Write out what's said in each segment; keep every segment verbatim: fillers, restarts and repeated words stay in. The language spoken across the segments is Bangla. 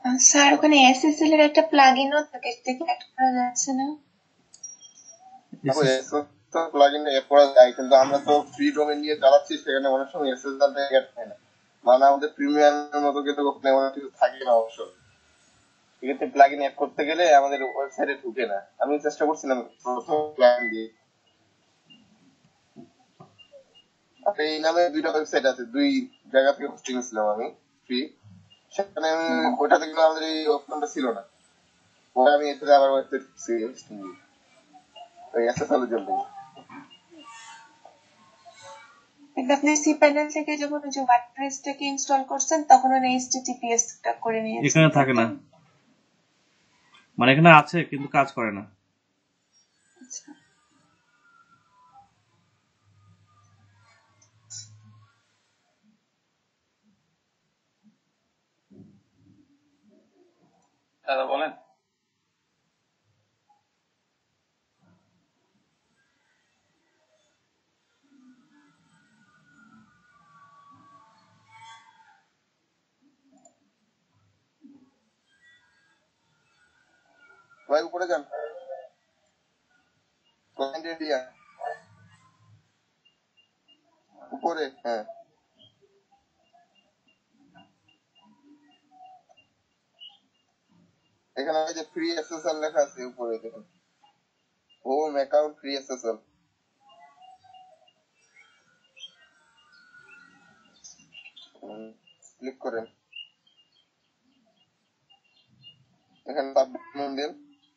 স্যার ওখানে এসএসএল এর একটা প্লাগইনও থাকে, সেটা অ্যাড করা যাচ্ছে না। দেখো এসএসএল প্লাগইন অ্যাড করা যায়, কিন্তু আমরা তো ফ্রি ডোমেইন নিয়ে চালাচ্ছি, সেখানে অনেক সময় এসএসএল টা অ্যাড হয় না, মানে আমাদের প্রিমিয়ামের মতো কিন্তু ওখানে অনেক কিছু থাকে না অবশ্য। এক্ষেত্রে প্লাগইন অ্যাড করতে গেলে আমাদের ওয়েবসাইটে ঢুকে না। আমি চেষ্টা করছিলাম প্রথম প্লাগইন দিয়ে। আর এই নামে দুইটা ওয়েবসাইট আছে, দুই জায়গা থেকে হোস্টিং ছিলাম আমি ফ্রি, সেখানে আমি ওইটাতে কিন্তু আমাদের এই অপশনটা ছিল না। পরে আমি এতে আবার ওয়েবসাইট হোস্টিং দিই ওই এসএসএল এর জন্য। আপনি সি প্যানেল থেকে যখন ওই যে ওয়ার্ডপ্রেসটাকে ইনস্টল করছেন তখন ওই এইচটিটিপিএস টা করে নিয়েছেন, এখানে থাকে না, মানে এখানে আছে কিন্তু কাজ করে না। আচ্ছা দাদা বলেন। ভাই উপরে যান, ক্লায়েন্ট এরিয়া উপরে। হ্যাঁ এখানে ওই যে ফ্রি এসএসএল লেখা আছে উপরে, দেখুন home account free SSL, click করেন। এখানে সাবমিট দেন।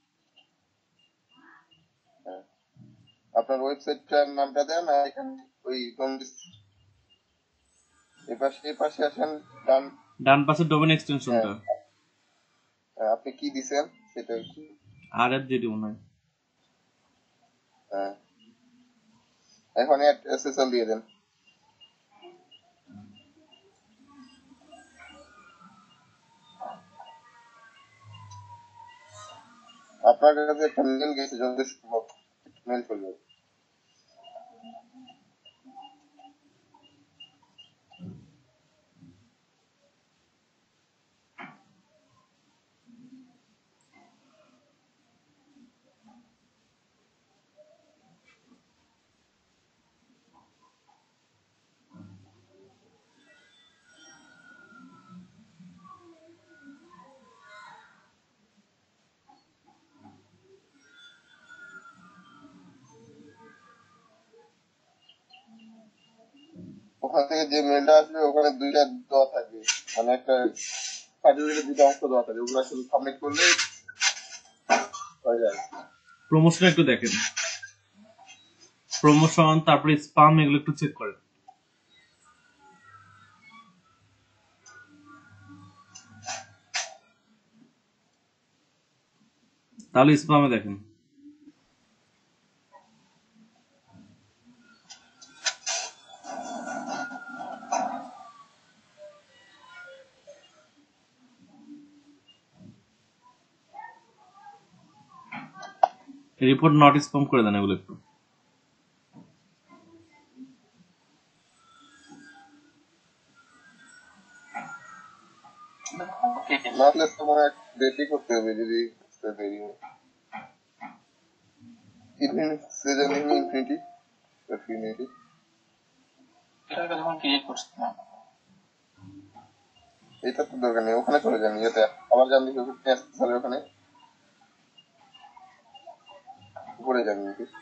আপনার ওয়েবসাইটটার নামটা দেন, আর এখানে ওই এই পাশে এই পাশে আসেন, ডান ডান পাশে ডোমেন এক্সটেনশনটা আপনি কি দিছেন সেটা কি আর এফ জেডি মনে হয়। হ্যাঁ এখন অ্যাড এসএসএল দিয়ে দেন। আপনার কাছে একটা মেল গেছে, যথেষ্ট সম্ভব মেল চলে যাবে। ওখান থেকে যে মেলটা আসবে ওখানে দুইটা দেওয়া থাকবে, মানে একটা সার্টিফিকেটের দুইটা অংশ দেওয়া থাকবে, ওগুলো শুধু সাবমিট করলে হয়ে যায়। প্রমোশন একটু দেখেন, প্রমোশন তারপরে স্পাম এগুলো একটু চেক করেন, তাহলে স্পামে দেখেন। রিপোর্ট নট স্পাম করে দেন এগুলো একটু। নাহলে তোমার ডেটই করতে হবে যদি দেরি হয়। ইনফিনিটি সেজন ইনফিনিটি ইনফিনিটি এটা যখন ক্রিয়েট করছ না, এটা তো দরকার নেই, ওখানে চলে যান, ইয়েতে আবার যান, দেখি ওখানে ওখানে উপরে যান,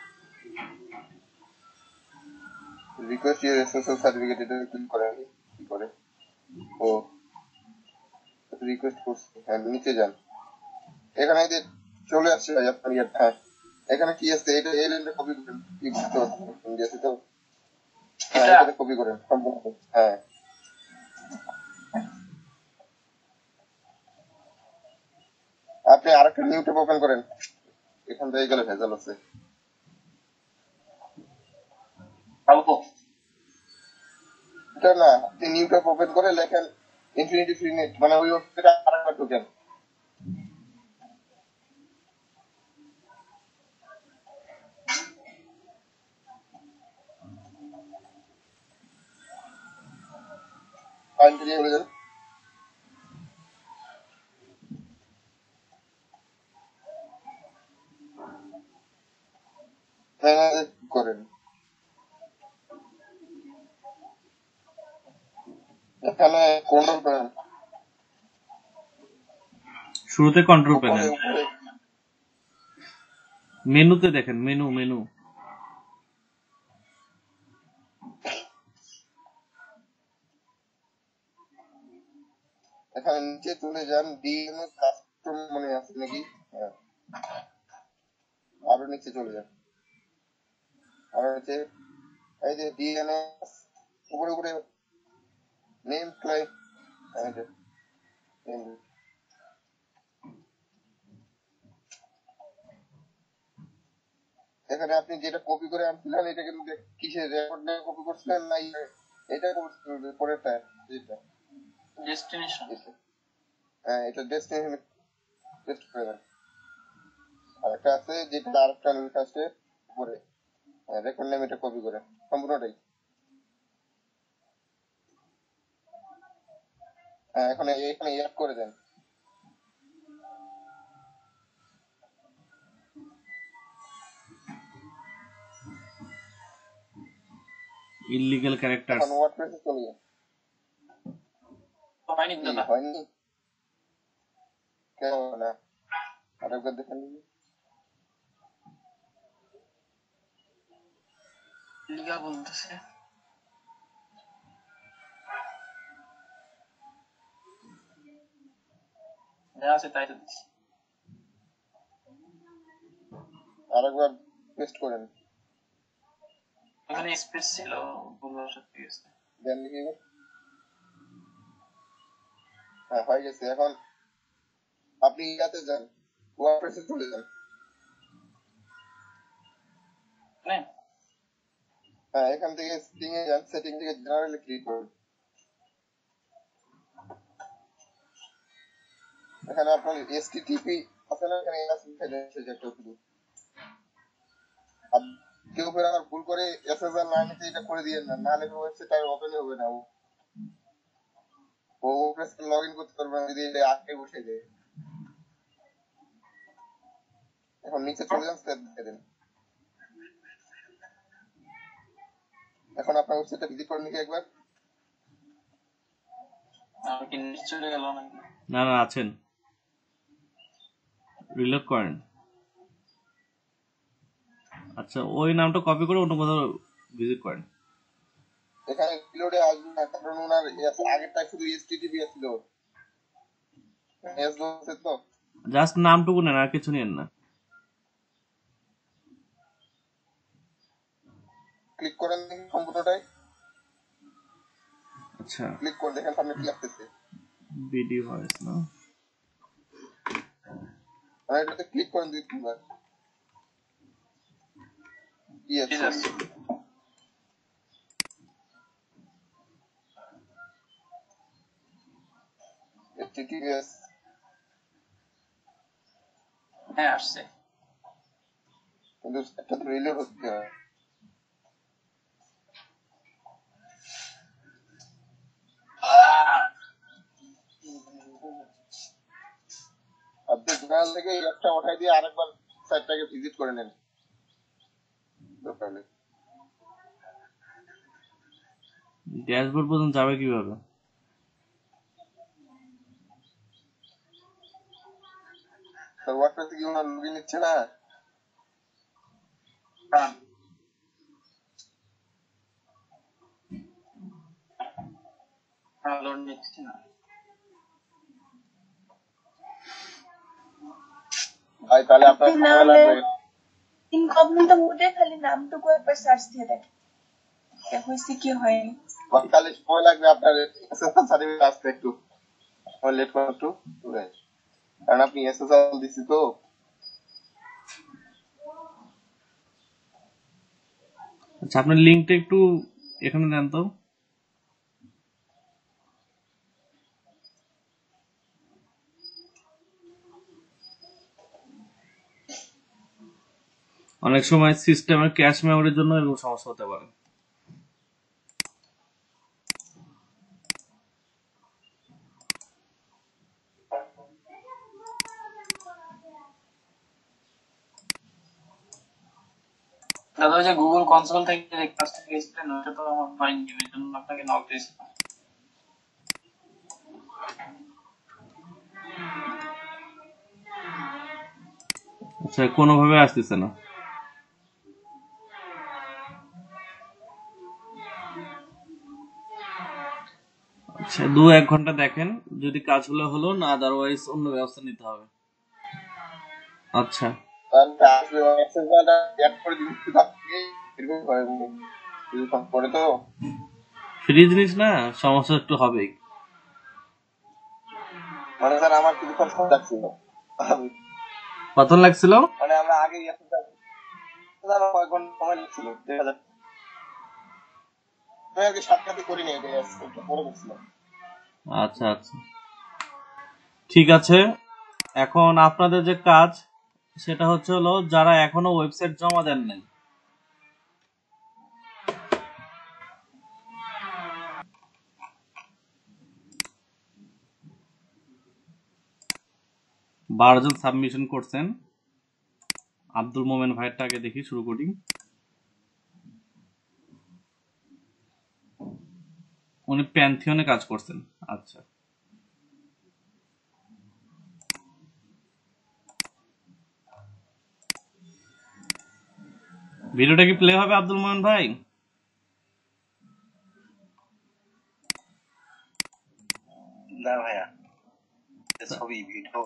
রিকোয়েস্ট ইউর এসএসএল সার্টিফিকেট, এটা ক্লিক করেন। কি করে ও রিকোয়েস্ট করছি, হ্যাঁ নিচে যান, এখানে যে চলে আসছে ভাই আপনার ইয়ে। হ্যাঁ এখানে কি আছে, এটা এই লাইনটা কপি করেন, কি বুঝতে পারছেন ইন্ডিয়াতে তো। হ্যাঁ এটা কপি করেন সম্পূর্ণ। হ্যাঁ আপনি আরেকটা নিউ ট্যাব ওপেন করেন, এখান থেকে গেলে ভেজাল আছে। এটা না, আপনি নিউ ট্যাব ওপেন করে লেখেন ইনফিনিটি ফ্রি নেট, মানে ওই ওয়েবসাইটে আরেকবার ঢোকেন। ফাইল ক্লিয়ার হয়ে যান। ম্যানেজ করেন। এখানে কন্ট্রোল করেন, শুরুতে কন্ট্রোল উপরে প্যানেল, উপরে মেনুতে দেখেন, মেনু মেনু এখানে নিচে চলে যান, ডিএমএ কাস্টম মনে আছে নাকি? হ্যাঁ, আরো নিচে চলে যান, আরো নিচে, এই যে ডিএনএস উপরে উপরে নেম ক্লাইন্ট, এখানে আপনি যেটা কপি করে আনছিলেন এটা কিন্তু কিসের রেকর্ড নিয়ে কপি করছিলেন না এটা করছিলেন পরেরটা, যেটা ডেস্টিনেশন, হ্যাঁ এটা ডেস্টিনেশন পেস্ট করে দেন। আর একটা আছে যেটা আরেকটা লেখা আছে উপরে, রেকর্ড নেম এটা কপি করে সম্পূর্ণটাই। হ্যাঁ এখন এখানে অ্যাড করে দেন। Illegal characters. এখন ওয়ার্ডপ্রেসে চলে যান। হয়নি দাদা, হয়নি কেন না? আরেকবার দেখেন, লিগা বলতেছে যা আছে তাই তো দিচ্ছি। আরেকবার পেস্ট করেন। এখানে স্পেস ছিল, ভুল বসে গেছে। দেন দেখি, হ্যাঁ হয়ে গেছে। এখন আপনি ইয়াতে যান, ওয়ার্ডপ্রেসে চলে যান। হ্যাঁ এখান থেকে সেটিং এ যান, সেটিং থেকে জেনারেলে ক্লিক করুন। এখানে আপনার এসটিটিপি আছে না, এখানে এস লিখে দেন সেটা শুধু। আর কেউ ফের আবার ভুল করে এসএসএল না নিতে এটা করে দিয়েন না, না হলে ওয়েবসাইট আর ওপেন হবে না। ও ওপেন লগইন করতে পারবে না যদি এটা আটকে বসে যায়। এখন নিচে চলে যান, সেভ দিয়ে দেন। এখন আপনার ওয়েবসাইটটা ভিজিট করেন নাকি একবার? আমি কি নিচে চলে গেল নাকি? না না আছেন, রিলোড করেন। আচ্ছা ওই নামটা কপি করে অন্য কোথাও ভিজিট করেন। এখানে রিলোডে আসবে না, কারণ ওনার আগেরটা শুধু এসটিটিপি ছিল। এস দোসে তো জাস্ট নামটুকু নেন, আর কিছু নেন না। ক্লিক করেন দেখি সম্পূর্ণটাই। আচ্ছা ক্লিক করে দেখেন সামনে কি আসতেছে। বিডি ভয়েস না, মানে এটাতে ক্লিক করেন দুই তিনবার। ইয়েস, এইচটিটিপিএস হ্যাঁ আসছে। কিন্তু একটা তো রিলোড হচ্ছে না। আপনি জেনারেল থেকে একটা উঠাই দিয়ে আরেকবার সাইটটাকে ভিজিট করে নেন দরকার নেই। ড্যাশবোর্ড পর্যন্ত যাবে কিভাবে? স্যার ওয়ার্ডপ্রেসে কি ওনার লগইন নিচ্ছে না? লোড নিচ্ছে না ভাই, তাহলে আপনার সময় লাগবে। ইনকগনিটো মোডে খালি নামটুকু একবার সার্চ দিয়ে দেখেন হয়েছে কি হয়নি। তাহলে সময় লাগবে আপনার এসএসএল সার্টিফিকেট আসতে, একটু লেট করেন একটু, কারণ আপনি এসএসএল দিচ্ছি তো। আচ্ছা আপনার লিঙ্কটা একটু এখানে দেন তো। অনেক সময় সিস্টেমের ক্যাশ মেমোরির জন্য এরকম সমস্যা হতে পারে। দাদা ওই যে গুগল কনসোল থেকে যে কাজটা পেয়েছিলেন ওটা তো আমার হয়নি, ওই জন্য আপনাকে নক দিয়েছিলাম। আচ্ছা, কোনোভাবে আসতেছে না। আচ্ছা, দু এক ঘন্টা দেখেন, যদি কাজ হলে হলো, না আদারওয়াইজ অন্য ব্যবস্থা নিতে হবে। আচ্ছা, তাহলে আসবে মেসেজটা অ্যাড করে দিচ্ছি তাকে, এরকম হয় কিছুক্ষণ পরে তো। ফ্রি জিনিস না, সমস্যা একটু হবেই। মানে স্যার আমার কিছুক্ষণ সময় লাগছিল, কত লাগছিল? মানে আমরা আগে আমার কয়েক ঘন্টা সময় লাগছিল, দেখা যাচ্ছে আমি আগে সাতটাতে করিনি, এটা একটু পরে করছিলাম। আচ্ছা আচ্ছা, ঠিক আছে। এখন আপনাদের যে কাজ সেটা হচ্ছে হলো, যারা এখনো ওয়েবসাইট জমা দেন নাই, বারো জন সাবমিশন করছেন। আব্দুল মোমেন ভাইয়েরটা আগে দেখি, শুরু করি। উনি প্যান্থিয়নে কাজ করছেন। আচ্ছা, ভিডিওটা কি প্লে হবে আব্দুল মোমেন ভাই? না ভাইয়া, ছবি ভিডিও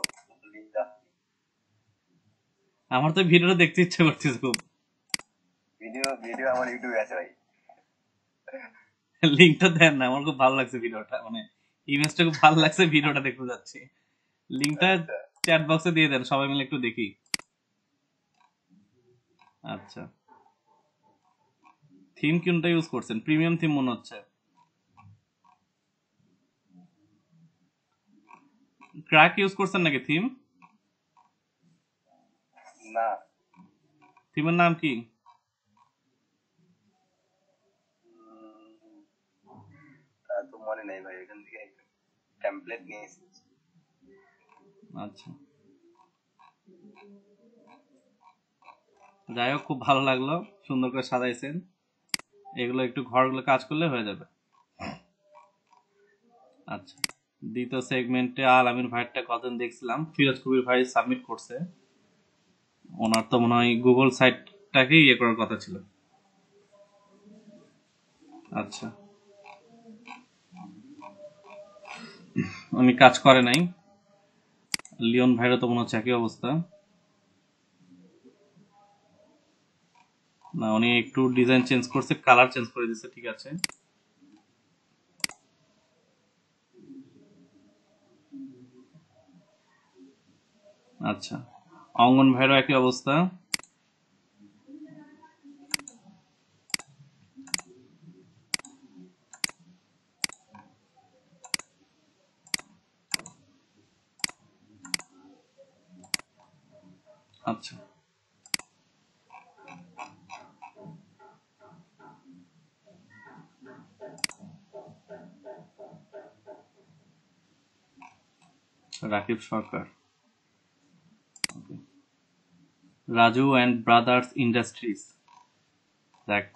আমার তো ভিডিওটা দেখতে ইচ্ছে করতেছে খুব। ভিডিও ভিডিও আমার ইউটিউবে আছে ভাই, লিঙ্কটা দেন না, আমার খুব ভালো লাগছে ভিডিওটা, মানে ইমেজটা খুব ভালো লাগছে, ভিডিওটা দেখতে যাচ্ছি। লিঙ্কটা চ্যাট বক্সে দিয়ে দেন, সবাই মিলে একটু দেখি। আচ্ছা, থিম কোনটা ইউজ করছেন? প্রিমিয়াম থিম মনে হচ্ছে। ক্র্যাক ইউজ করছেন নাকি থিম? না থিমের নাম কি? তা তো মনে নেই ভাই, এখান থেকে টেমপ্লেট নিয়েছি। আচ্ছা, যাই হোক, খুব ভালো লাগলো, সুন্দর করে সাজাইছেন। এগুলো একটু ঘরগুলো কাজ করলে হয়ে যাবে। আচ্ছা, দ্বিতীয় সেগমেন্টে আল আমিন ভাইয়েরটা কতদিন দেখছিলাম, ফিরোজ কবির ভাই সাবমিট করছে। ওনার তো মনে হয় গুগল সাইটটাকে ইয়ে করার কথা ছিল। আচ্ছা, উনি কাজ করে নাই। লিওন ভাইরও তো মনে হচ্ছে একই অবস্থা। না, উনি একটু ডিজাইন চেঞ্জ করছে, কালার চেঞ্জ করে দিচ্ছে, ঠিক আছে। আচ্ছা, অঙ্গন ভাইরও একই অবস্থা। আচ্ছা, Rakib Sarkar, Raju and brothers industries. দেখ,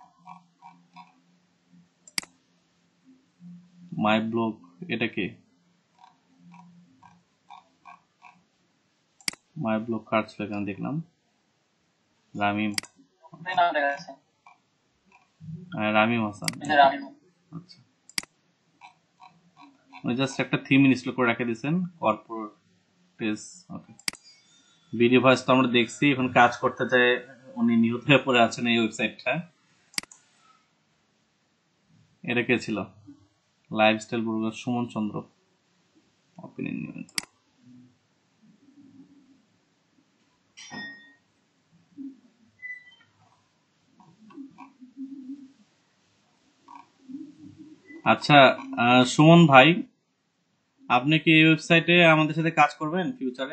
মাই ব্লগ, এটা কে? মাই ব্লগ কার ছিল এখানে দেখলাম? রামিম, নাম দেখা যাচ্ছে হ্যাঁ, রামিম হাসান। এই যে রামিম। আচ্ছা, উনি জাস্ট একটা থিম ইনস্টল করে রেখে দিয়েছেন, corporate page. Okay, video voice তো আমরা দেখছি, এখন কাজ করতে চাই, উনি নিহত হয়ে পড়ে আছেন এই ওয়েবসাইটটা। এটা কে ছিল? Lifestyle blogger Suman Chandra, opinion নিবেন। আচ্ছা, আহ, সুমন ভাই, আপনি কি এই ওয়েবসাইটে আমাদের সাথে কাজ করবেন ফিউচারে?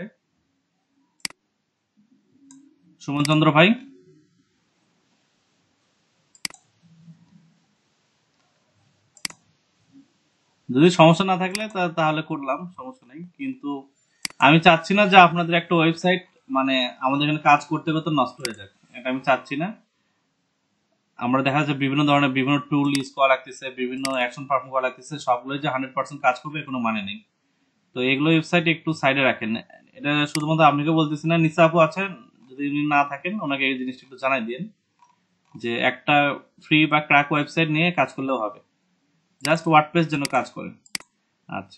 সুমন চন্দ্র ভাই, যদি সমস্যা না থাকলে তা- তাহলে করলাম, সমস্যা নেই। কিন্তু আমি চাচ্ছি না যে আপনাদের একটা ওয়েবসাইট মানে আমাদের এখানে কাজ করতে করতে নষ্ট হয়ে যাক, এটা আমি চাচ্ছি না। আমরা দেখা যাচ্ছে বিভিন্ন ধরনের বিভিন্ন টুল ইউজ করা লাগতেছে, বিভিন্ন অ্যাকশন পারফর্ম করা লাগতেছে, সবগুলোই যে হান্ড্রেড পার্সেন্ট কাজ করবে কোনো মানে নেই। তো এগুলো ওয়েবসাইট একটু সাইডে রাখেন। এটা শুধুমাত্র আপনাকে বলতেছি না, নিচে আপু আছেন, যদি উনি না থাকেন ওনাকে এই জিনিসটা একটু জানাই দিন যে একটা ফ্রি বা ক্র্যাক ওয়েবসাইট নিয়ে কাজ করলেও হবে, জাস্ট ওয়ার্ডপ্রেস যেন কাজ করে। আচ্ছা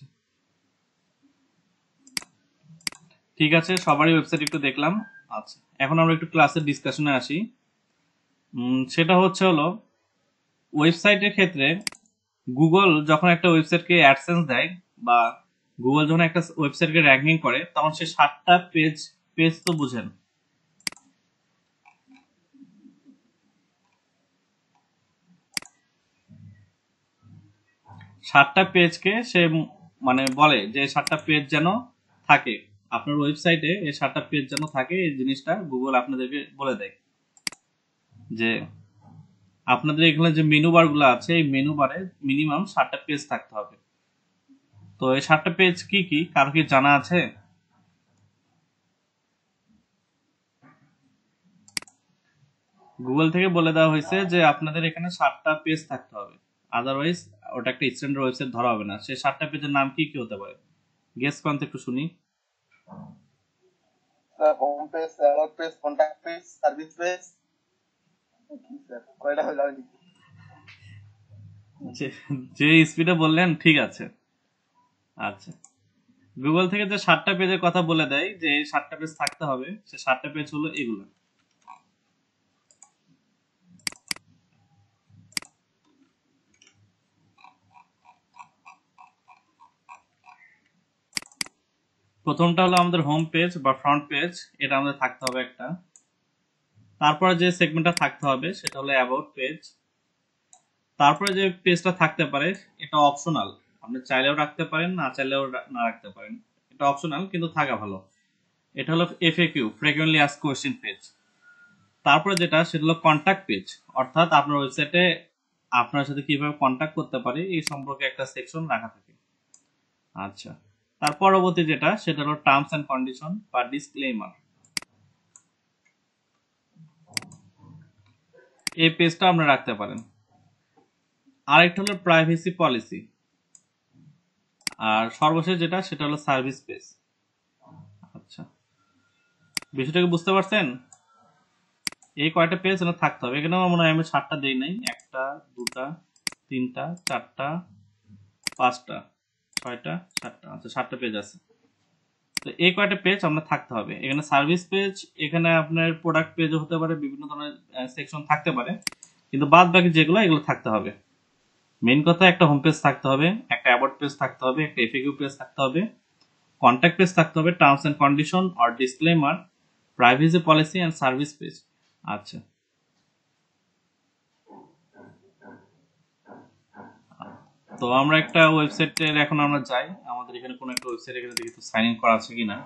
ঠিক আছে, সবারই ওয়েবসাইট একটু দেখলাম। আচ্ছা এখন আমরা একটু ক্লাসের ডিসকাশনে আসি। সেটা হচ্ছে হলো ওয়েবসাইটের ক্ষেত্রে গুগল যখন একটা ওয়েবসাইটকে অ্যাডসেন্স দেয় বা গুগল যখন একটা ওয়েবসাইটকে র্যাঙ্কিং করে, তখন সে সাতটা পেজ পেজ তো বুঝেন, সাতটা পেজকে সে মানে বলে যে সাতটা পেজ যেন থাকে আপনার ওয়েবসাইটে, এই সাতটা পেজ যেন থাকে, এই জিনিসটা গুগল আপনাদেরকে বলে দেয় যে আপনাদের এখানে যে মেনু বার গুলো আছে, এই মেনু বারে মিনিমাম সাতটা পেজ থাকতে হবে। তো এই সাতটা পেজ কি কি কারো কি জানা আছে? গুগল থেকে বলে দেওয়া হয়েছে যে আপনাদের এখানে সাতটা পেজ থাকতে হবে, আদারওয়াইজ ওটা একটা স্ট্যান্ডার্ড ওয়েবসাইট ধরা হবে না। সেই সাতটা পেজের নাম কি কি হতে পারে, গেস করেন তো একটু শুনি। Sir home page, about page, contact page, service page, কি স্যার কয়টা হলো? যে যে স্পিডে বললেন ঠিক আছে। আচ্ছা গুগল থেকে যে সাতটা পেজের কথা বলে দেয় যে এই সাতটা পেজ থাকতে হবে, সে সাতটা পেজ হলো এগুলো। প্রথমটা হলো আমাদের হোম পেজ বা ফ্রন্ট পেজ, এটা আমাদের থাকতে হবে একটা। তারপরে যে সেগমেন্টটা থাকতে হবে সেটা হলো অ্যাবাউট পেজ। তারপরে যে পেজটা থাকতে পারে এটা অপশনাল, আপনি চাইলেও রাখতে পারেন, না চাইলেও না রাখতে পারেন, এটা অপশনাল কিন্তু থাকা ভালো। এটা হলো FAQ, frequently asked question page. তারপরে যেটা সেটা হলো কন্টাক্ট পেজ, অর্থাৎ আপনার ওয়েবসাইটে আপনার সাথে কিভাবে কন্টাক্ট করতে পারে এই সম্পর্কে একটা সেকশন রাখা থাকে। আচ্ছা তার পরবর্তী যেটা সেটা হলো টার্মস এন্ড কন্ডিশন বা ডিসক্লেমার। এই পেজটা আপনি রাখতে পারেন। আরেকটা হলো প্রাইভেসি পলিসি। আর সর্বশেষ যেটা সেটা হলো সার্ভিস পেজ। আচ্ছা বিষয়টাকে বুঝতে পারছেন? এই কয়টা পেজ এখানে থাকতে হবে। এখানে আমার মনে হয় আমি সাতটা দেই নাই, একটা দুটা তিনটা চারটা পাঁচটা ছয়টা সাতটা, আচ্ছা সাতটা পেজ আছে। তো এই কয়টা পেজ আপনার থাকতে হবে। এখানে সার্ভিস পেজ, এখানে আপনার প্রোডাক্ট পেজও হতে পারে, বিভিন্ন ধরনের সেকশন থাকতে পারে, কিন্তু বাদ বাকি যেগুলো এগুলো থাকতে হবে। মেইন কথা একটা হোম পেজ থাকতে হবে, একটা অ্যাবাউট পেজ থাকতে হবে, একটা এফএকিউ পেজ থাকতে হবে, কন্ট্যাক্ট পেজ থাকতে হবে, terms and condition or disclaimer, privacy policy and service page. আচ্ছা তো আমরা একটা ওয়েবসাইটের এখন আমরা যাই, আমাদের এখানে কোনো একটা ওয়েবসাইট এখানে দেখি তো সাইন ইন করা আছে কিনা।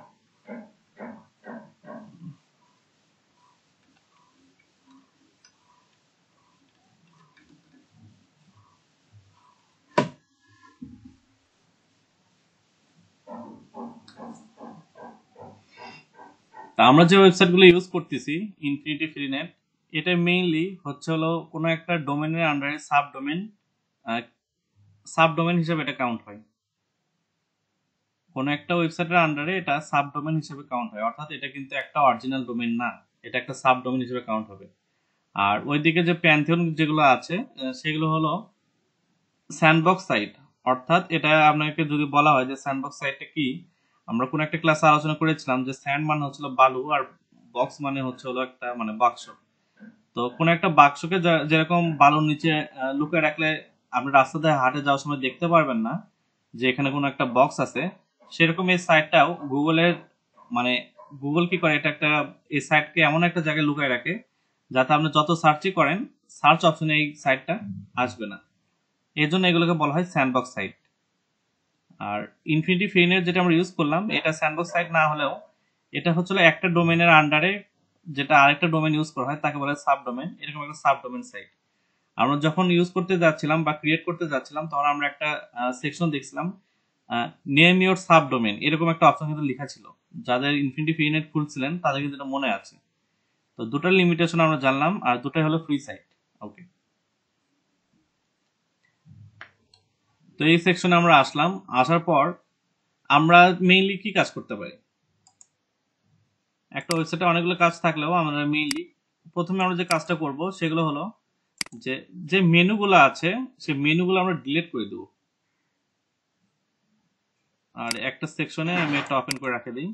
তা আমরা যে ওয়েবসাইটগুলো ইউজ করতেছি ইনফিনিটি ফ্রিনেট, এটা মেইনলি হচ্ছে হলো কোনো একটা ডোমেনের আন্ডারে সাব ডোমেন সাব ডোমেন হিসেবে এটা কাউন্ট হয়। কোনো একটা ওয়েবসাইটের আন্ডারে এটা সাব ডোমেন হিসেবে কাউন্ট হয়, অর্থাৎ এটা কিন্তু একটা অরিজিনাল ডোমেন না, এটা একটা সাব ডোমেন হিসেবে কাউন্ট হবে। আর ওইদিকে যে প্যান্থিয়ন যেগুলো আছে সেগুলো হলো স্যান্ডবক্স সাইট, অর্থাৎ এটা আপনাকে যদি বলা হয় যে স্যান্ডবক্স সাইটটা কি, আমরা কোন একটা ক্লাসে আলোচনা করেছিলাম যে স্যান্ড মানে হচ্ছিল বালু আর বক্স মানে হচ্ছে হলো একটা মানে বাক্স। তো কোন একটা বাক্সকে যেরকম বালুর নিচে লুকিয়ে রাখলে আপনি রাস্তাতে হাঁটে যাওয়ার সময় দেখতে পারবেন না যে এখানে কোনো একটা বক্স আছে, সেরকম এই সাইটটাও গুগলের মানে গুগল কি করে, এটা একটা এই সাইটকে এমন একটা জায়গায় লুকিয়ে রাখে যাতে আপনি যত সার্চই করেন সার্চ অপশনে এই সাইটটা আসবে না। এই জন্য এগুলোকে বলা হয় স্যান্ডবক্স সাইট। আর ইনফিনিটি ফ্রিনেট যেটা আমরা ইউজ করলাম এটা স্যান্ডবক্স সাইট না হলেও এটা হচ্ছিল একটা ডোমেনের আন্ডারে যেটা আরেকটা ডোমেন ইউজ করা হয় তাকে বলা হয় সাব ডোমেন, এরকম একটা সাব ডোমেন সাইট। আমরা যখন ইউজ করতে যাচ্ছিলাম বা ক্রিয়েট করতে যাচ্ছিলাম তখন আমরা একটা সেকশন দেখছিলাম নেম ইওর সাব ডোমেন, এরকম একটা অপশন কিন্তু লেখা ছিল। যাদের ইনফিনিটি ফ্রিনেট খুলছিলেন তাদের কিন্তু এটা মনে আছে। তো দুটার লিমিটেশন আমরা জানলাম, আর দুটাই হলো ফ্রি সাইট। ওকে, তো এই সেকশনে আমরা আসলাম। আসার পর আমরা মেইনলি কি কাজ করতে পারি? একটা ওয়েবসাইটে অনেকগুলো কাজ থাকলেও আমরা মেইনলি প্রথমে আমরা যে কাজটা করব সেগুলো হলো যে যে মেনুগুলো আছে সেই মেনুগুলো আমরা ডিলিট করে দেব। আর একটা সেকশনে আমি একটা ওপেন করে রাখে দিই।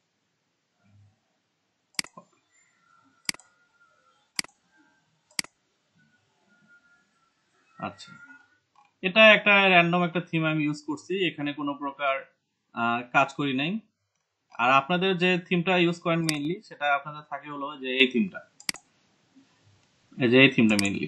আচ্ছা, এটা একটা র্যান্ডম একটা থিম আমি ইউজ করছি, এখানে কোনো প্রকার কাজ করি নাই। আর আপনাদের যে থিমটা ইউজ করেন মেইনলি সেটা আপনাদের থাকে হলো যে এই থিমটা, এই যে এই থিমটা মেইনলি।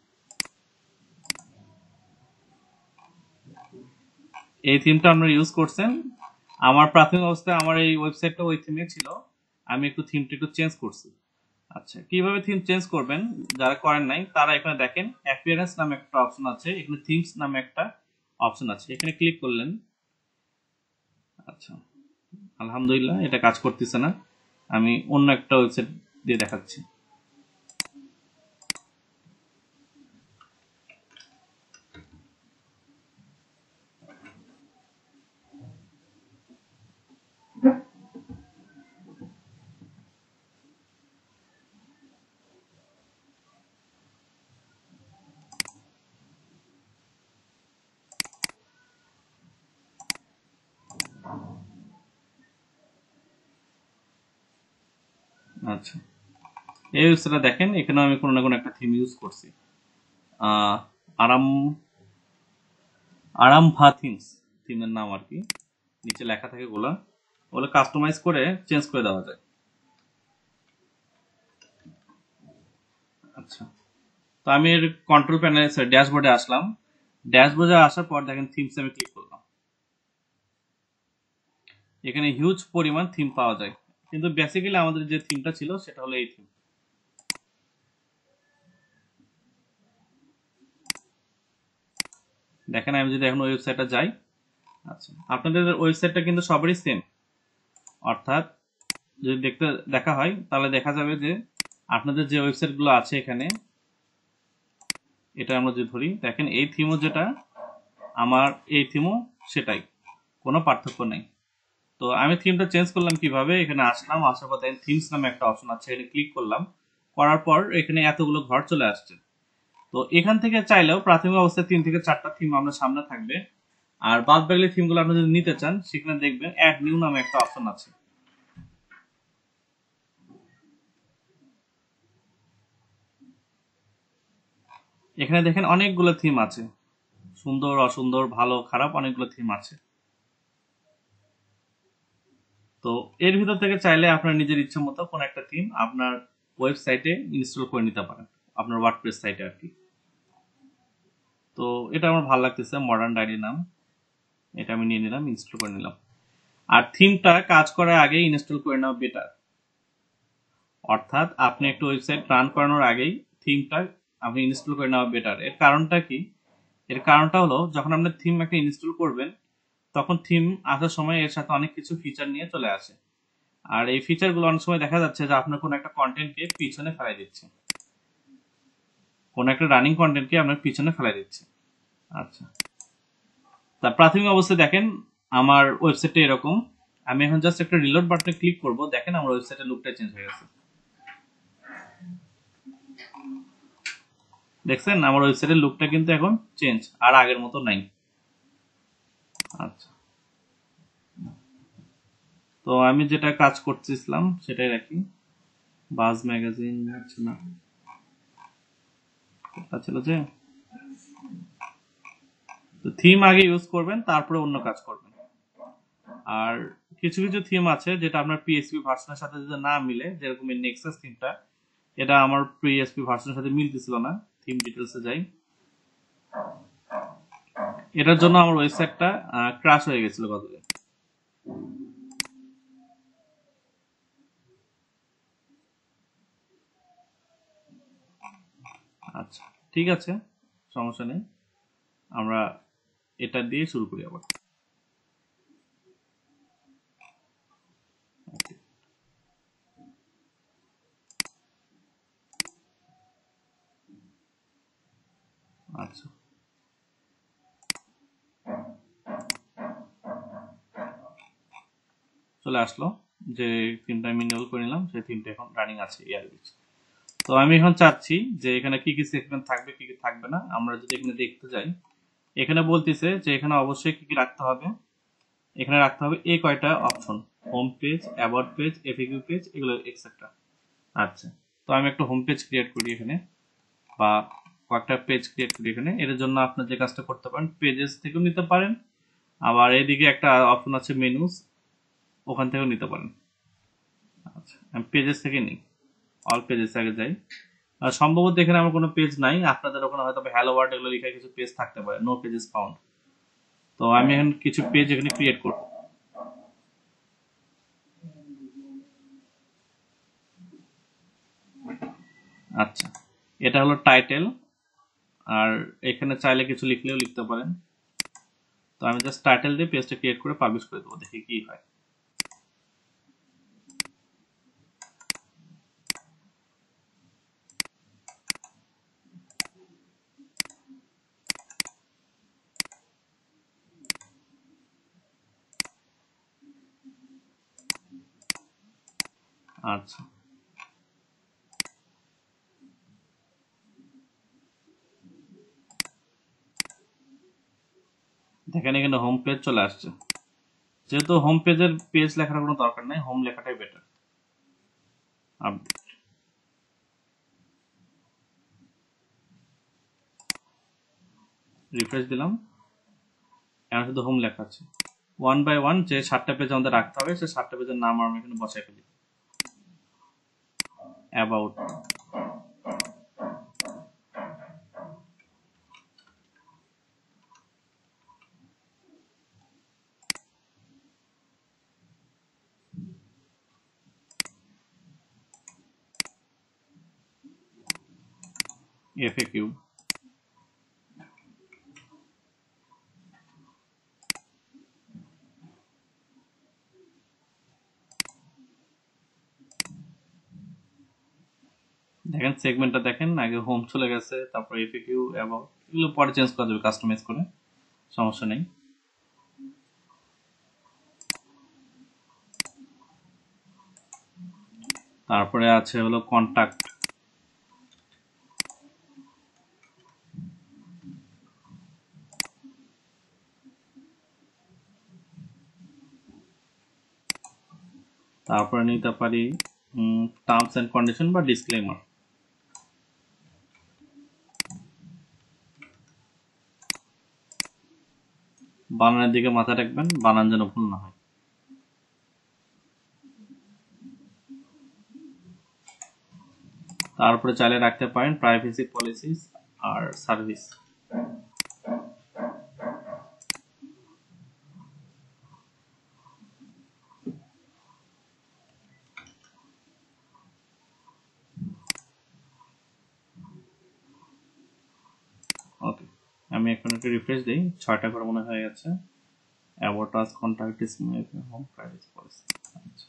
এই থিমটা আপনারা ইউজ করছেন। আমার প্রাথমিক অবস্থায় আমার এই ওয়েবসাইটটা ওই থিমে ছিল, আমি একটু থিমটা একটু চেঞ্জ করছি। আচ্ছা, কিভাবে থিম চেঞ্জ করবেন যারা করেন নাই তারা এখানে দেখেন অ্যাপিয়ারেন্স নামে একটা অপশন আছে, এখানে থিমস নামে একটা অপশন আছে, এখানে ক্লিক করলেন। আচ্ছা, আলহামদুলিল্লাহ এটা কাজ করতেছে না, আমি অন্য একটা ওয়েবসাইট দিয়ে দেখাচ্ছি। আচ্ছা, এই ওয়েবসাইটটা দেখেন, এখানে আমি কোনো না কোনো একটা থিম ইউজ করছি। আহ, আরাম আরাম ভা থিমস থিমের নাম আর কি, নিচে লেখা থাকে ওগুলা, ওগুলো কাস্টমাইজ করে চেঞ্জ করে দেওয়া যায়। আচ্ছা, তো আমি এর কন্ট্রোল প্যানেল ড্যাশবোর্ডে আসলাম। ড্যাশবোর্ডে আসার পর দেখেন থিমস আমি ক্লিক করলাম, এখানে হিউজ পরিমাণ থিম পাওয়া যায়, কিন্তু বেসিক্যালি আমাদের যে থিমটা ছিল সেটা হলো এই থিম। দেখেন আমি যদি এখন ওয়েবসাইটটা যাই, আচ্ছা আপনাদের ওয়েবসাইটটা কিন্তু সবারই সেম, অর্থাৎ যদি দেখতে দেখা হয় তাহলে দেখা যাবে যে আপনাদের যে ওয়েবসাইটগুলো আছে এখানে, এটা আমরা যদি ধরি দেখেন এই থিমও যেটা আমার এই থিমও সেটাই, কোনো পার্থক্য নেই। তো আমি থিমটা চেঞ্জ করলাম কিভাবে, এখানে আসলাম, আসার পর দেখেন থিমস নামে একটা অপশন আছে, এখানে ক্লিক করলাম, করার পর এখানে এতগুলো ঘর চলে আসছে। তো এখান থেকে চাইলেও প্রাথমিক অবস্থায় তিন থেকে চারটা থিম আপনার সামনে থাকবে, আর বাদ বাকি থিমগুলো আপনি যদি নিতে চান সেখানে দেখবেন অ্যাড নিউ নামে একটা অপশন আছে। এখানে দেখেন অনেকগুলো থিম আছে, সুন্দর অসুন্দর ভালো খারাপ অনেকগুলো থিম আছে। তো এর ভিতর থেকে চাইলে আপনার নিজের ইচ্ছা মতো কোন একটা থিম আপনার ওয়েবসাইটে ইনস্টল করে নিতে পারেন, আপনার ওয়ার্ডপ্রেস সাইটে আর কি। তো এটা আমার ভালো লাগতেছে, মডার্ন ডায়েরি নাম, এটা আমি নিয়ে নিলাম, ইনস্টল করে নিলাম। আর থিমটা কাজ করার আগে ইনস্টল করে নেওয়া বেটার, অর্থাৎ আপনি একটা ওয়েবসাইট রান করানোর আগেই থিমটা আপনি ইনস্টল করে নেওয়া বেটার। এর কারণটা কি? এর কারণটা হলো যখন আপনি থিম একটা ইনস্টল করবেন তখন থিম আসার সময় এর সাথে অনেক কিছু ফিচার নিয়ে চলে আসে, আর এই ফিচারগুলো অনেক সময় দেখা যাচ্ছে যে আপনার কোনো একটা কন্টেন্টকে পিছনে ফেলাই দিচ্ছে, কোনো একটা রানিং কন্টেন্টকে আপনার পিছনে ফেলাই দিচ্ছে। আচ্ছা, তা প্রাথমিক অবস্থায় দেখেন আমার ওয়েবসাইটটা এরকম, আমি এখন জাস্ট একটা রিলোড বাটনে ক্লিক করব, দেখেন আমার ওয়েবসাইটের লুকটা চেঞ্জ হয়ে গেছে। দেখছেন আমার ওয়েবসাইটের লুকটা কিন্তু এখন চেঞ্জ, আর আগের মতো নাই। আচ্ছা, তো আমি যেটা কাজ করতেছিলাম সেটাই রাখি, বাজ ম্যাগাজিন আছে না, কথা ছিল যে তো থিম আগে ইউজ করবেন তারপরে অন্য কাজ করবেন। আর কিছু কিছু থিম আছে যেটা আপনার পিএসপি ভার্সনের সাথে যদি না মিলে, যেরকম এই নেক্সাস থিমটা, এটা আমার পিএসপি ভার্সনের সাথে মিলতেছিল না। থিম ডিটেলসে যাই, এটার জন্য আমার ওয়েবসাইটটা ক্র্যাশ হয়ে গেছিল গতদিন। আচ্ছা ঠিক আছে, সমস্যা নেই, আমরা এটা দিয়ে শুরু করি আবার। আচ্ছা চলে আসলো যে থিমটা আমি ইনস্টল করে নিলাম, সেই থিমটা এখন রানিং আছে এয়ারবিচ। তো আমি এখন চাচ্ছি যে এখানে কি কি সেগমেন্ট থাকবে কি কি থাকবে না। আমরা যদি এখানে দেখতে যাই, এখানে বলতেছে যে এখানে অবশ্যই কি কি রাখতে হবে। এখানে রাখতে হবে এই কয়টা option, home page, about page, FAQ page, এগুলো এক্সেট্রা। আচ্ছা, তো আমি একটা হোম পেজ ক্রিয়েট করি এখানে, বা কয়েকটা পেজ ক্রিয়েট করি এখানে। এর জন্য আপনি যে কাজটা করতে পারেন, পেজেস থেকেও নিতে পারেন, আবার এদিকে একটা অপশন আছে মেনুস, ওখান থেকেও নিতে পারেন। আচ্ছা, আমি পেজেস থেকে নিই, অল পেজেস আগে যাই। আর সম্ভবত এখানে আমার কোনো পেজ নাই, আপনাদের ওখানে হয়তো হ্যালো ওয়ার্ল্ড এগুলো লেখা কিছু পেজ থাকতে পারে, নো পেজেস ফাউন্ড। তো আমি এখন কিছু পেজ এখানে ক্রিয়েট করব। আচ্ছা, এটা হলো টাইটেল, আর এখানে চাইলে কিছু লিখলেও লিখতে পারেন। তো আমি জাস্ট টাইটেল দিয়ে পেজটা ক্রিয়েট করে পাবলিশ করে দেবো, দেখি কি হয়। আচ্ছা, দেখেন এখানে হোম পেজ চলে আসছে। যেহেতু হোম পেজের পেজ লেখার কোনো দরকার নেই, হোম লেখাটাই বেটার। আপডেট, রিফ্রেশ দিলাম, এখন শুধু হোম লেখা আছে। ওয়ান বাই ওয়ান যে সাতটা পেজ আমাদের রাখতে হবে, সেই সাতটা পেজের নাম আমি এখানে বসাই ফেলি। অ্যাবাউট, এফএকিউ, দেখেন সেগমেন্টটা দেখেন, আগে হোম চলে গেছে, তারপর এফএকিউ, অ্যাবাউট, এগুলো পরে চেঞ্জ করা যাবে কাস্টমাইজ করে, সমস্যা নেই। তারপরে আছে হলো কন্টাক্ট, তারপরে নিতে পারি টার্মস এন্ড কন্ডিশন বা ডিসক্লেমার। বানানের দিকে মাথা রাখবেন, বানান যেন ভুল না হয়। তারপরে চাইলে রাখতে পারেন প্রাইভেসি পলিসিস আর সার্ভিস। ওকে, আমি এখন একটু রিফ্রেশ দিই, ছয়টা করে মনে হয়ে গেছে। About us, contact, home, privacy policy. আচ্ছা,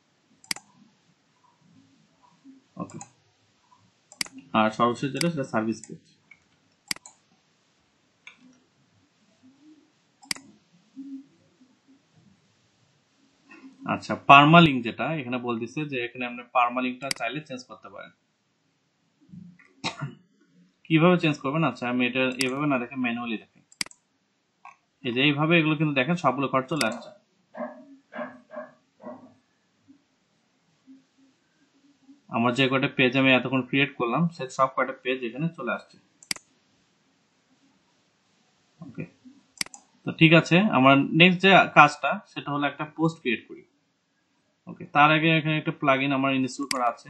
ওকে। আর সর্বশেষ যেটা সেটা সার্ভিস পেজ। আচ্ছা, পার্মালিঙ্ক যেটা এখানে বলতেছে যে এখানে আপনি পার্মালিঙ্কটা চাইলে চেঞ্জ করতে পারেন। কিভাবে চেঞ্জ করবেন? আচ্ছা, আমি এটা এইভাবে না দেখে ম্যানুয়ালি দেখি। এই যে এইভাবে এগুলো কিন্তু দেখেন সবগুলো ঘর চলে আসছে। আমার যে কয়টা পেজ আমি এতক্ষণ ক্রিয়েট করলাম, সে সব কয়টা পেজ এখানে চলে আসছে। ওকে, তো ঠিক আছে, আমার নেক্সট যে কাজটা সেটা হলো একটা পোস্ট ক্রিয়েট করি। ওকে, তার আগে এখানে একটা প্লাগইন আমার ইনস্টল করা আছে,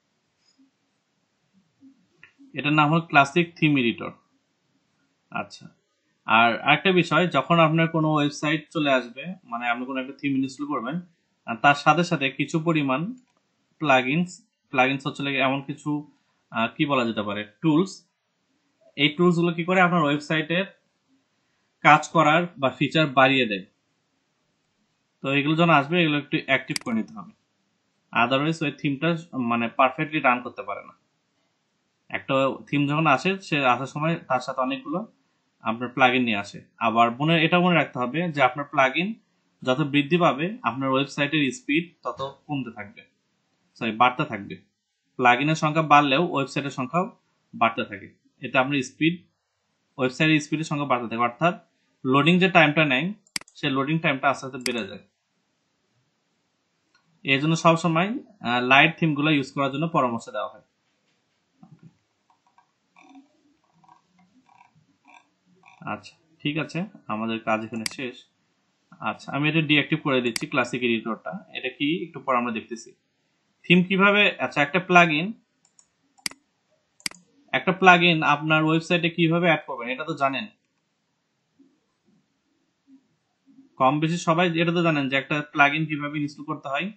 এটার নাম হলো ক্লাসিক থিম এডিটর। আচ্ছা, আর আরেকটা বিষয়, যখন আপনার কোনো ওয়েবসাইট চলে আসবে, মানে আপনি কোনো একটা থিম ইনস্টল করবেন, তার সাথে সাথে কিছু পরিমাণ প্লাগইনস প্লাগইনস হচ্ছে এমন কিছু কি বলা যেতে পারে টুলস। এই টুলসগুলো কি করে আপনার ওয়েবসাইটের কাজ করার বা ফিচার বাড়িয়ে দেয়। তো এগুলো যখন আসবে এগুলো একটু অ্যাক্টিভ করে নিতে হবে, আদারওয়াইজ ওই থিমটা মানে পারফেক্টলি রান করতে পারে না। একটা থিম যখন আসে সে আসার সময় তার সাথে অনেকগুলো আপনার প্লাগইন নিয়ে আসে। আবার মনে এটা মনে রাখতে হবে যে আপনার প্লাগইন যত বৃদ্ধি পাবে আপনার ওয়েবসাইটের স্পিড তত কমতে থাকবে, সরি বাড়তে থাকবে। প্লাগইনের সংখ্যা বাড়লেও ওয়েবসাইটের সংখ্যাও বাড়তে থাকে। এটা আপনার স্পিড, ওয়েবসাইটের স্পিডের সংখ্যা বাড়তে থাকে, অর্থাৎ লোডিং যে টাইমটা নেয় সেই লোডিং টাইমটা আস্তে আস্তে বেড়ে যায়। এই জন্য সবসময় লাইট থিমগুলো ইউজ করার জন্য পরামর্শ দেওয়া হয়। আচ্ছা ঠিক আছে, আমাদের কাজ এখানে শেষ। আচ্ছা আমি এটা ডিঅ্যাক্টিভ করে দিচ্ছি ক্লাসিক এডিটরটা। এটা কি একটু পর আমরা দেখতেছি। থিম কিভাবে, আচ্ছা একটা প্লাগইন একটা প্লাগইন আপনার ওয়েবসাইটে কিভাবে অ্যাড করবেন এটা তো জানেন, কম বেশি সবাই এটা তো জানেন যে একটা প্লাগইন কিভাবে ইনস্টল করতে হয়।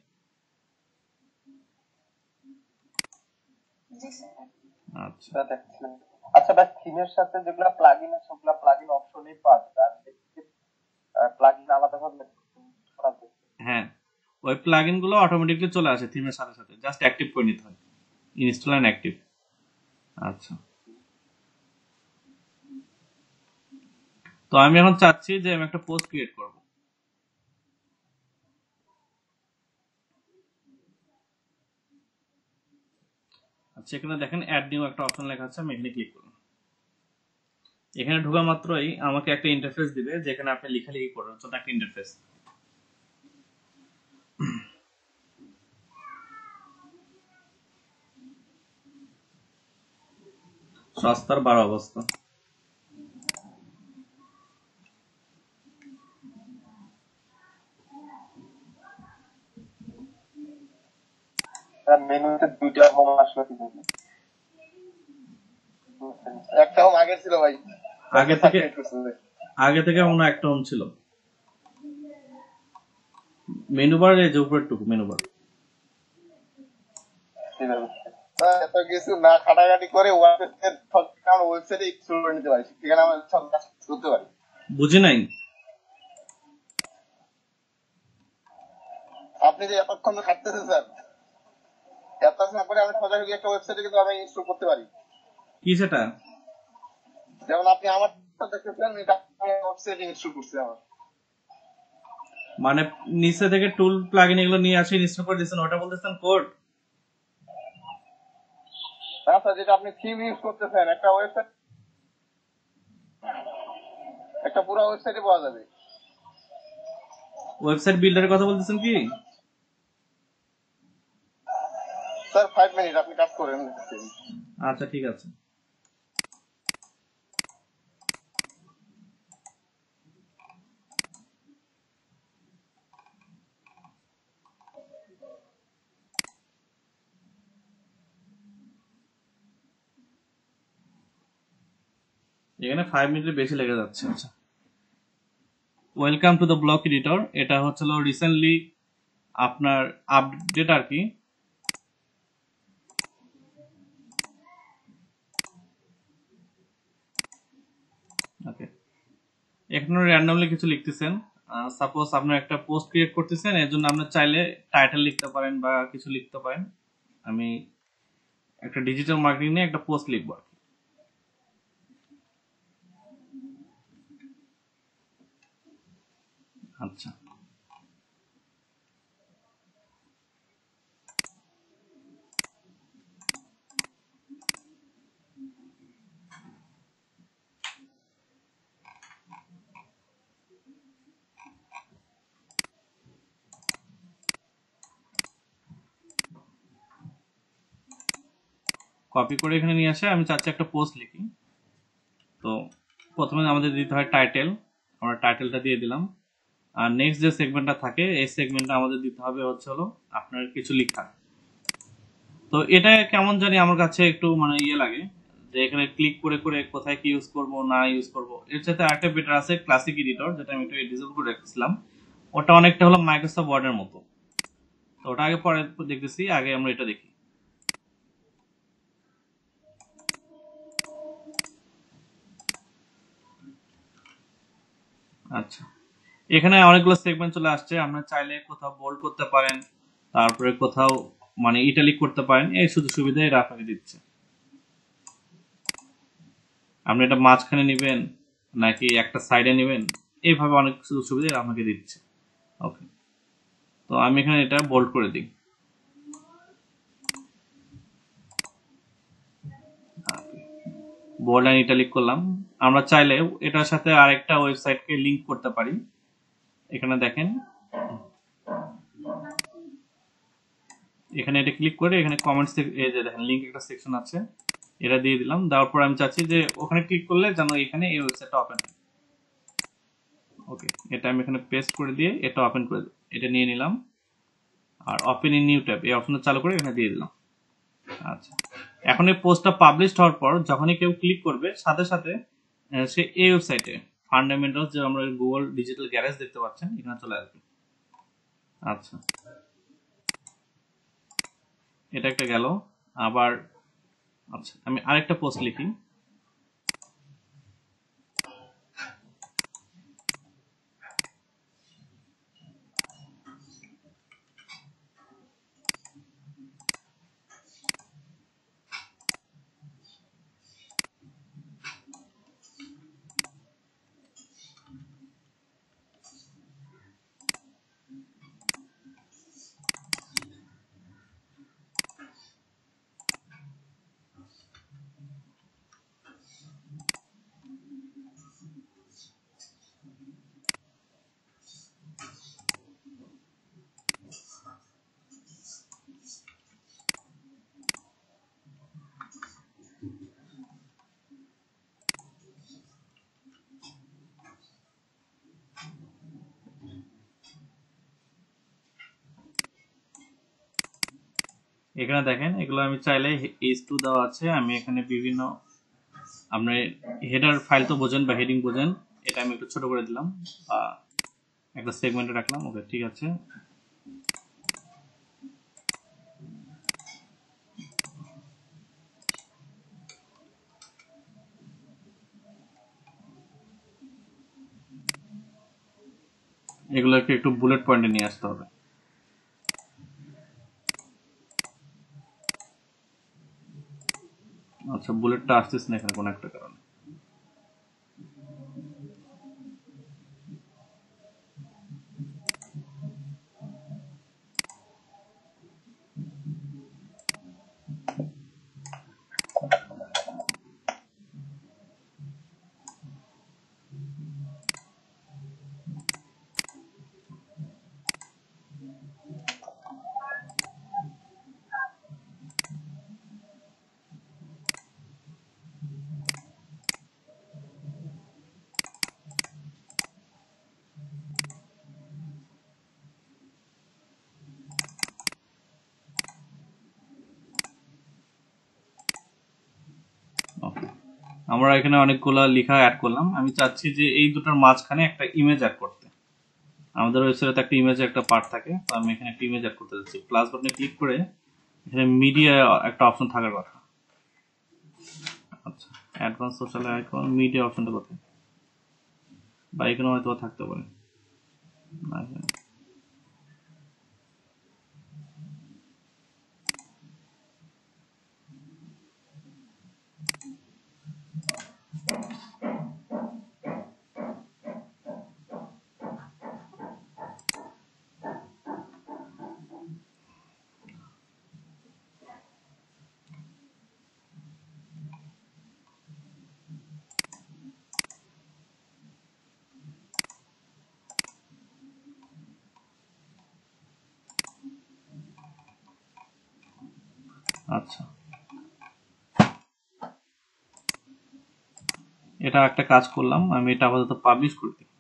জি স্যার। আচ্ছা সেটা দেখছিলাম। আচ্ছা ভাই, থিমের সাথে যেগুলা প্লাগইন আছে ওগুলা প্লাগইন অপশনই পাওয়া যায়, আর প্লাগইন আলাদাভাবে করা যায়। হ্যাঁ, ওই প্লাগইন গুলো অটোমেটিকলি চলে আসে থিমের সাথে সাথে, জাস্ট অ্যাক্টিভ করে নিতে হয়, ইনস্টল এন্ড অ্যাক্টিভ। আচ্ছা তো আমি এখন চাচ্ছি যে আমি একটা পোস্ট ক্রিয়েট করব। আচ্ছা এখানে দেখেন অ্যাড নিউ একটা অপশন লেখা আছে, আমি এখানে ক্লিক করব। এখানে ঢোকা মাত্রই আমাকে একটা ইন্টারফেস দিবে যেখানে আপনি লেখালেখি করবেন, ছোট একটা ইন্টারফেস। সস্তার বারো অবস্থা। স্যার মেনুতে দুইটা হোম আসলো কি জন্য? একটা হোম আগে ছিল ভাই, আগে থেকে আগে থেকে মনে হয় একটা হোম ছিল। মেনু বার এই যে উপরেরটুকু মেনু বার। এত কিছু না খাটাখাটি করে ওয়েবসাইটে ইনস্টল করে নিতে পারি, সেখানে আমরা সব কাজ করতে পারি। বুঝি নাই আপনি যে এতক্ষণ খাটতেছেন স্যার, এত না করে আমি সোজাসুজি একটা ওয়েবসাইটে কিন্তু আমি ইনস্টল করতে পারি। কি সেটা? যেমন আপনি আমার দেখতেছেন, এটা ওয়েবসাইটে ইনস্টল করছি আমার। মানে নিচে থেকে টুল প্লাগইন এগুলো নিয়ে আসে ইনস্টল করে দিয়েছেন, ওটা বলতেছেন কোড? না স্যার, যেটা আপনি থিম ইউজ করতেছেন একটা ওয়েবসাইট, একটা পুরো ওয়েবসাইটে পাওয়া যাবে। ওয়েবসাইট বিল্ডারের কথা বলতেছেন কি? স্যার ফাইভ মিনিট আপনি কাজ করেন। আচ্ছা ঠিক আছে। এখানে ফাইভ মিনিটের বেশি লেগে যাচ্ছে। আচ্ছা welcome to the block editor. এটা হচ্ছিল রিসেন্টলি আপনার আপডেট আর কি। ওকে, এখানে র্যান্ডমলি কিছু লিখতেছেন। সাপোজ আপনার একটা পোস্ট ক্রিয়েট করতেছেন, এর জন্য আপনি চাইলে টাইটেল লিখতে পারেন বা কিছু লিখতে পারেন। আমি একটা ডিজিটাল মার্কেটিং নিয়ে একটা পোস্ট লিখবো আর কি। আচ্ছা কপি করে এখানে নিয়ে আসে আমি চাচ্ছি একটা পোস্ট লিখি। তো প্রথমে আমাদের দিতে হয় টাইটেল, আমরা টাইটেলটা দিয়ে দিলাম। আর নেক্সট যে সেগমেন্টটা থাকে এই সেগমেন্টটা আমাদের দিতে হবে হচ্ছে হলো আপনার কিছু লেখা। তো এটা কেমন জানি আমার কাছে একটু মানে ইয়ে লাগে যে এখানে ক্লিক করে করে কোথায় কি ইউজ করব না ইউজ করব। এর সাথে আরেকটা বেটার আছে ক্লাসিক এডিটর, যেটা আমি একটু ডিসেবল করে রেখেছিলাম। ওটা অনেকটা হলো মাইক্রোসফট ওয়ার্ডের মতো। তো ওটা আগে পরে দেখতেছি, আগে আমরা এটা দেখি। আচ্ছা এখানে অনেকগুলো সেগমেন্ট চলে আসছে, আপনি চাইলে কোথাও বোল্ড করতে পারেন, তারপরে কোথাও মানে ইটালিক করতে পারেন, এই সুযোগ সুবিধা এরা আপনাকে দিচ্ছে। আপনি এটা মাঝখানে নেবেন নাকি একটা সাইডে নেবেন, এইভাবে অনেক সুযোগ সুবিধা আমাকে দিচ্ছে। ওকে, তো আমি এখানে এটা বোল্ড করে দিই। বোল্ড অ্যান্ড ইটালিক করলাম। আমরা চাইলে এটার সাথে আরেকটা ওয়েবসাইটকে লিংক করতে পারি। এখানে দেখেন, এখানে এটা ক্লিক করে এখানে কমেন্টস, এই যে দেখেন লিংক একটা সেকশন আছে, এটা দিয়ে দিলাম। দেওয়ার পর আমি চাচ্ছি যে ওখানে ক্লিক করলে যেন এখানে এই ওয়েবসাইটটা ওপেন হয়। ওকে, এটা আমি এখানে পেস্ট করে দিয়ে এটা ওপেন করে দিই। এটা নিয়ে নিলাম আর ওপেন ইন নিউ ট্যাব এই অপশনটা চালু করে এখানে দিয়ে দিলাম। আচ্ছা, এখন এই পোস্টটা পাবলিশ হওয়ার পর যখনই কেউ ক্লিক করবে সাথে সাথে সে এই ওয়েবসাইটে ফান্ডামেন্টালস, যে আমরা গুগল ডিজিটাল গ্যারেজ দেখতে পাচ্ছেন, এখানে চলে আসবে। আচ্ছা, এটা একটা গেল। আবার আচ্ছা, আমি আরেকটা পোস্ট লিখি। এখানে দেখেন এগুলো আমি চাইলে এইচ টু দেওয়া আছে, আমি এখানে বিভিন্ন আপনি হেডার ফাইল তো বোঝেন বা হেডিং বোঝেন, এটা আমি একটু ছোট করে দিলাম বা একটা সেগমেন্টে রাখলাম। ওকে, ঠিক আছে। এগুলোকে একটু বুলেট পয়েন্টে নিয়ে আসতে হবে। আচ্ছা, বুলেটটা আসতেছে না এখানে কোনো একটা কারণে। আমরা এখানে অনেকগুলো লেখা অ্যাড করলাম। আমি চাচ্ছি যে এই দুটোর মাঝখানে একটা ইমেজ অ্যাড করতে। আমাদের ওয়েবসাইটে একটা ইমেজের একটা পার্ট থাকে, তো আমি এখানে একটা ইমেজ অ্যাড করতে যাচ্ছি। প্লাস বাটনে ক্লিক করে এখানে মিডিয়া একটা অপশন থাকার কথা। আচ্ছা, অ্যাডভান্স সোশ্যাল আইকন, মিডিয়া অপশনটা কোথায়? বা এখানে হয়তো থাকতে পারে। আচ্ছা, এটা একটা কাজ করলাম, আমি এটা আপাতত পাবলিশ করে দিই।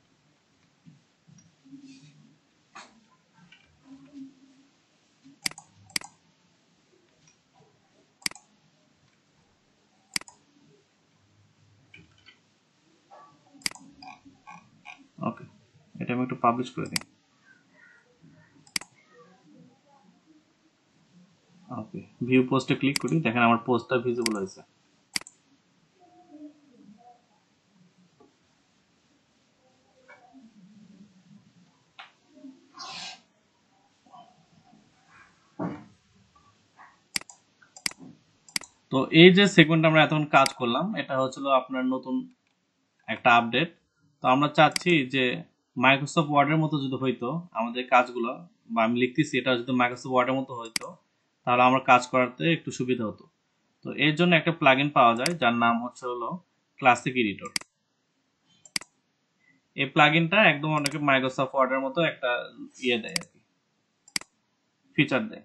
ওকে, এটা আমি একটু পাবলিশ করে দিই। ওকে, ভিউ পোস্টে ক্লিক করি, দেখেন আমার পোস্টটা ভিজিবল হয়েছে। তো তো এই যে সেগমেন্টে আমরা এতক্ষণ কাজ করলাম এটা হচ্ছিল আপনার নতুন একটা আপডেট। তো আমরা চাচ্ছি যে মাইক্রোসফট ওয়ার্ডের মতো যদি হইতো আমাদের কাজগুলো, বা আমি লিখতেছি এটা যদি মাইক্রোসফট ওয়ার্ডের মতো হইতো তাহলে আমার কাজ করাতে একটু সুবিধা হতো। তো এর জন্য একটা প্লাগইন পাওয়া যায় যার নাম হচ্ছে হলো ক্লাসিক এডিটর। এই প্লাগইনটা একদম অনেকে মাইক্রোসফট ওয়ার্ডের মতো একটা ইয়ে দেয় আর কি, ফিচার দেয়।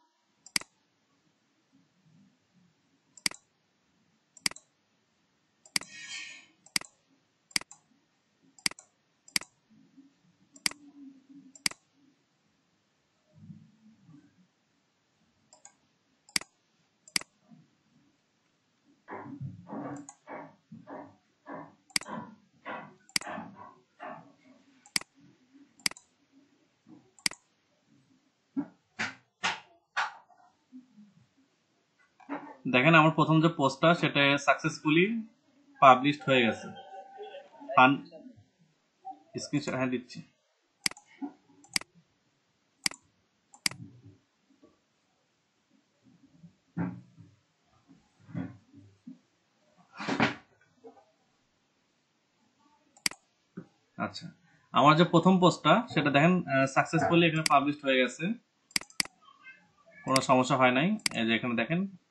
দেখেন আমার প্রথম যে পোস্টটা সেটা সাকসেসফুলি পাবলিশড হয়ে গেছে। স্ক্রিনশট হ্যাঁ দিচ্ছি। আচ্ছা, আমার যে প্রথম পোস্টটা সেটা দেখেন সাকসেসফুলি এখানে পাবলিশড হয়ে গেছে, কোনো সমস্যা হয় নাই। এই যে এখানে দেখেন